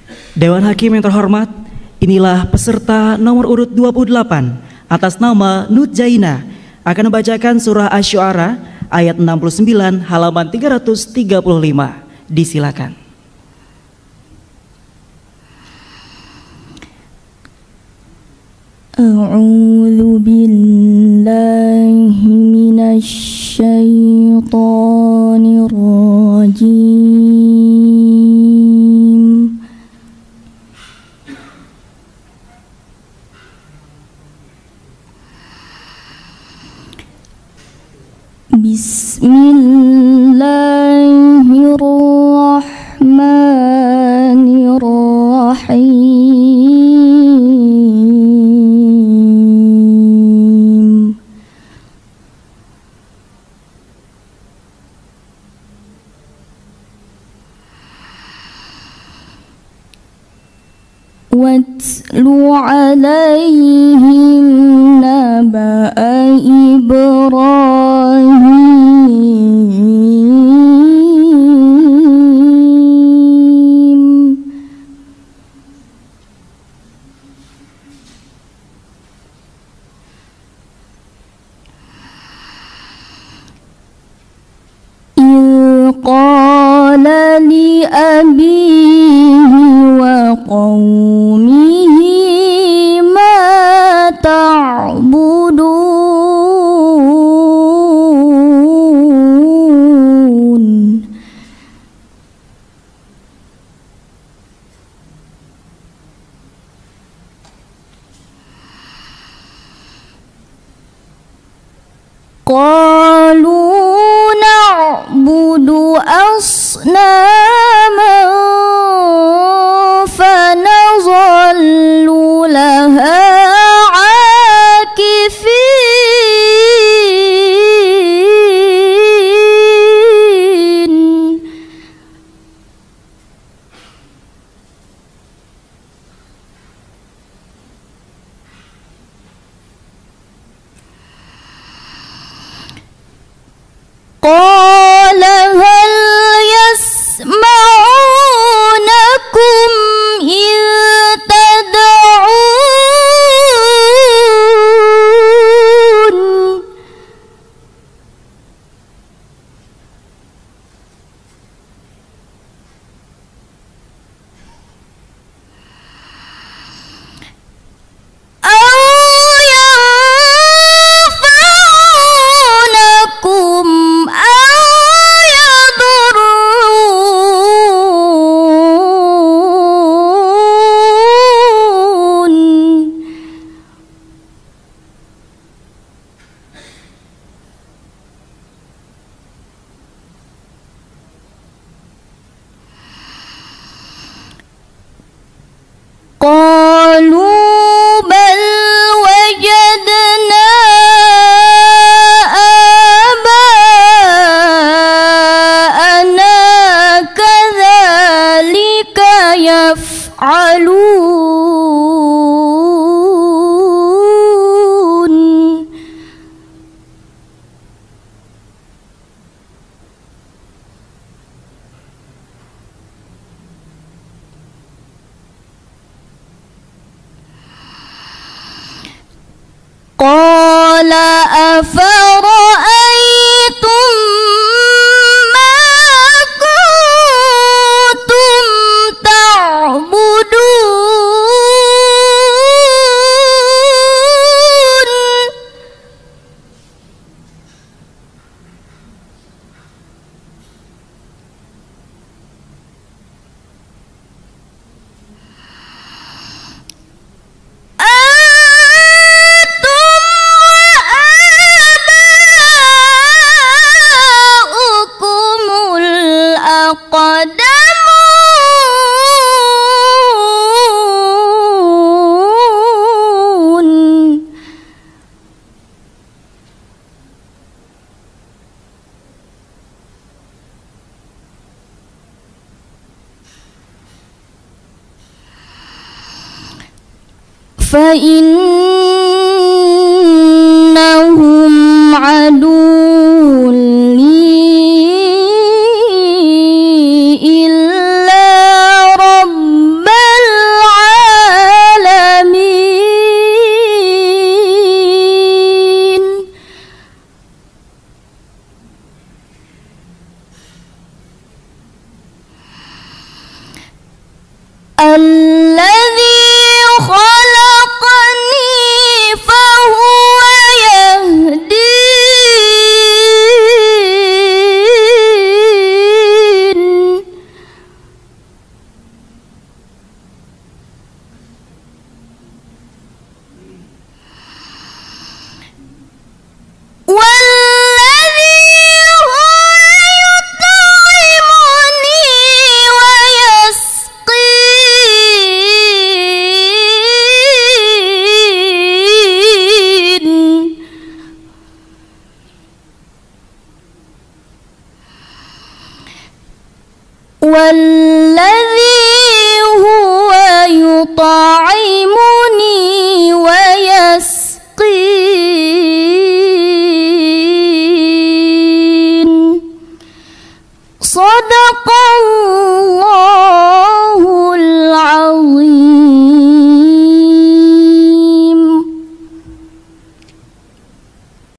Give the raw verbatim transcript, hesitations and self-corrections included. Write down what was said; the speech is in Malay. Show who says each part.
Speaker 1: Dewan Hakim yang terhormat, inilah peserta nomor urut dua puluh delapan atas nama Nut Jaina akan membacakan surah Asy-Syu'ara ayat enam puluh sembilan halaman tiga ratus tiga puluh lima. Disilakan.
Speaker 2: A'udzu billahi minasy syaithanir rajim. Bismillahirrahmanirrahim. Watlu alaihim naba'a Ibrahim il qala li abihi wa qawmihi ma ta'budun. Qalu na'budu asnaman fanazallu laha akifin. Qala hal yasma'unakum idh tad'un. Aw yanfa'unakum qalu bal wajadna aba'ana kadzalika yaf'alun. Qala afara'aytum ma kuntum ta'budun. فإنهم عدو لي إلا رب والذي هو يطعمني